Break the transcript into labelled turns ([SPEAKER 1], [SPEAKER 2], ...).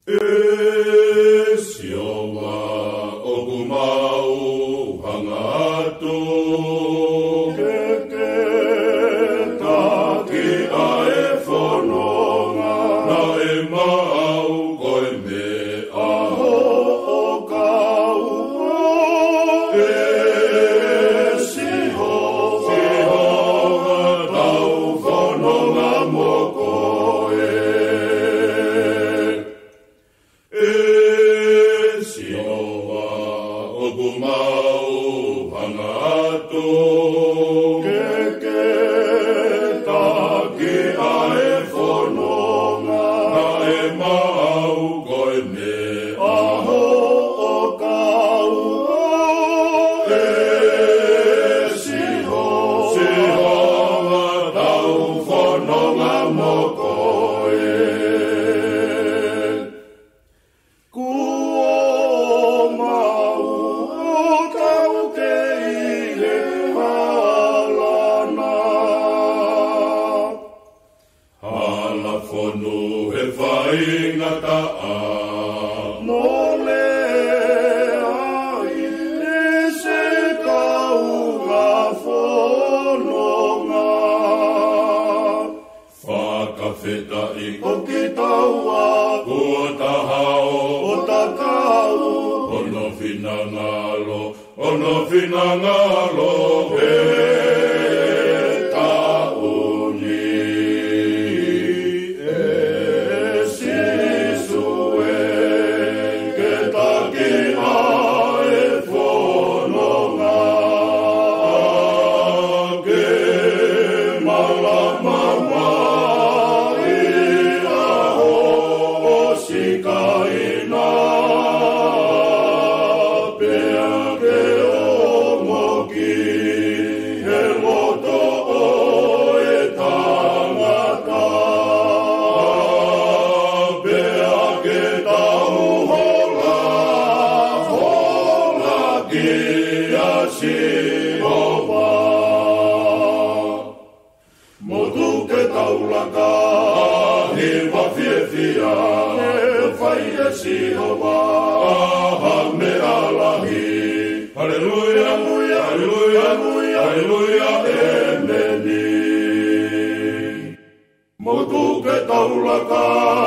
[SPEAKER 1] Esiowa okumau hangatu keketaki aefononga na emau koime aho okau Esihowa tau fononga mokoe Esiowa okumau hangatu keketaki aefononga na emau koime aho okau Esihowa tau fononga mokoe Halafonu he whaingata a Mole ai e se kaunga whanonga Whakawheta i koki taua Kua tahao o takau Ono whina ngalo he tauni Motu ke taulaka he wawhiewhia he whai Esihowa aha me alahi Hallelujah, Hallelujah, Hallelujah, Emeni Motu ke taulaka